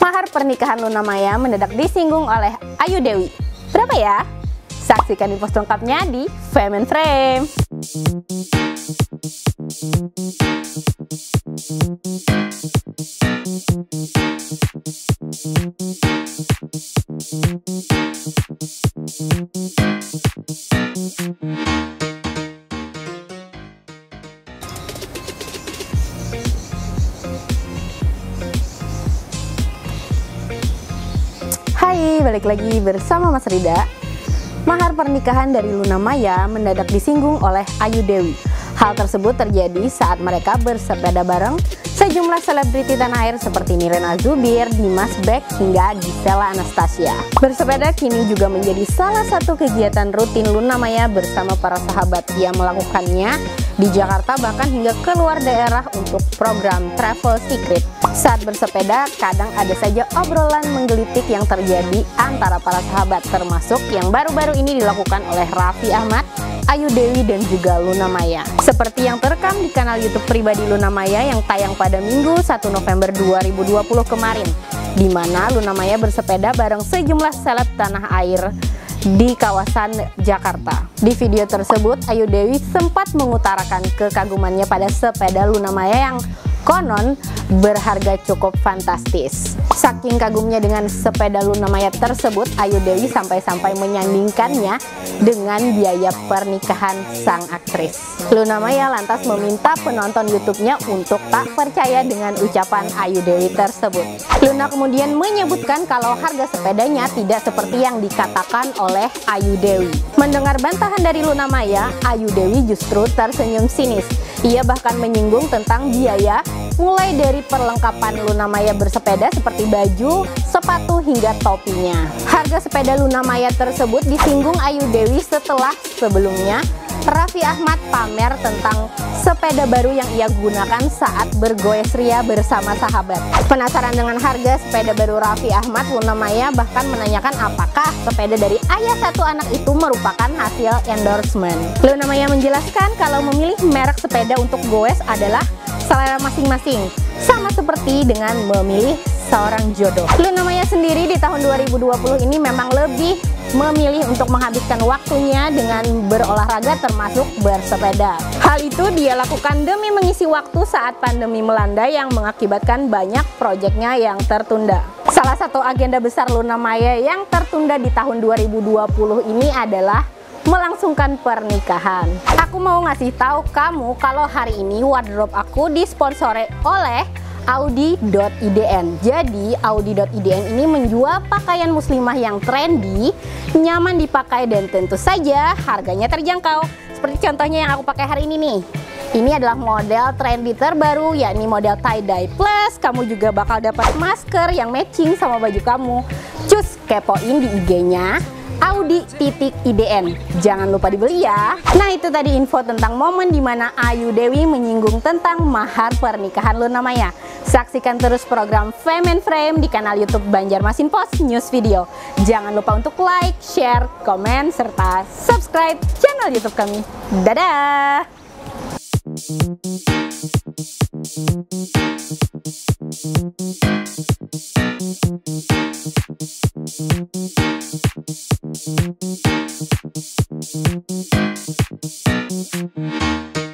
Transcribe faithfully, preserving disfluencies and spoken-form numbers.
Mahar pernikahan Luna Maya mendadak disinggung oleh Ayu Dewi. Berapa ya? Saksikan info lengkapnya di Fame and Frame. Hai, balik lagi bersama Mas Rida. Mahar pernikahan dari Luna Maya mendadak disinggung oleh Ayu Dewi. Hal tersebut terjadi saat mereka bersepeda bareng sejumlah selebriti tanah air seperti Nirina Zubir, Dimas Beck, hingga Gisela Anastasia. Bersepeda kini juga menjadi salah satu kegiatan rutin Luna Maya bersama para sahabat. Ia melakukannya di Jakarta bahkan hingga keluar daerah untuk program Travel Secret. Saat bersepeda, kadang ada saja obrolan menggelitik yang terjadi antara para sahabat, termasuk yang baru-baru ini dilakukan oleh Raffi Ahmad, Ayu Dewi, dan juga Luna Maya. Seperti yang terekam di kanal YouTube pribadi Luna Maya yang tayang pada Minggu satu November dua ribu dua puluh kemarin, di mana Luna Maya bersepeda bareng sejumlah seleb tanah air di kawasan Jakarta. Di video tersebut, Ayu Dewi sempat mengutarakan kekagumannya pada sepeda Luna Maya yang konon berharga cukup fantastis. Saking kagumnya dengan sepeda Luna Maya tersebut, Ayu Dewi sampai-sampai menyandingkannya dengan biaya pernikahan sang aktris. Luna Maya lantas meminta penonton YouTube-nya untuk tak percaya dengan ucapan Ayu Dewi tersebut. Luna kemudian menyebutkan kalau harga sepedanya tidak seperti yang dikatakan oleh Ayu Dewi. Mendengar bantahan dari Luna Maya, Ayu Dewi justru tersenyum sinis. Ia bahkan menyinggung tentang biaya mulai dari perlengkapan Luna Maya bersepeda seperti baju, sepatu, hingga topinya. Harga sepeda Luna Maya tersebut disinggung Ayu Dewi setelah sebelumnya Raffi Ahmad pamer tentang sepeda baru yang ia gunakan saat bergoes ria bersama sahabat. Penasaran dengan harga sepeda baru Raffi Ahmad, Luna Maya bahkan menanyakan apakah sepeda dari ayah satu anak itu merupakan hasil endorsement. Luna Maya menjelaskan kalau memilih merek sepeda untuk goes adalah selera masing-masing, sama seperti dengan memilih seorang jodoh. Luna Maya sendiri di tahun dua ribu dua puluh ini memang lebih memilih untuk menghabiskan waktunya dengan berolahraga termasuk bersepeda. Hal itu dia lakukan demi mengisi waktu saat pandemi melanda yang mengakibatkan banyak proyeknya yang tertunda. Salah satu agenda besar Luna Maya yang tertunda di tahun dua ribu dua puluh ini adalah melangsungkan pernikahan. Aku mau ngasih tahu kamu kalau hari ini wardrobe aku disponsori oleh Audi dot I D N. Jadi Audi dot I D N ini menjual pakaian muslimah yang trendy, nyaman dipakai, dan tentu saja harganya terjangkau. Seperti contohnya yang aku pakai hari ini nih. Ini adalah model trendy terbaru, yakni model tie-dye plus. Kamu juga bakal dapat masker yang matching sama baju kamu. Cus kepoin di I G-nya Audi titik I D N. Jangan lupa dibeli ya. Nah, itu tadi info tentang momen dimana Ayu Dewi menyinggung tentang mahar pernikahan Luna Maya. Saksikan terus program Fame and Frame di kanal YouTube Banjarmasin Post News Video. Jangan lupa untuk like, share, komen, serta subscribe channel YouTube kami. Dadah! Thank you.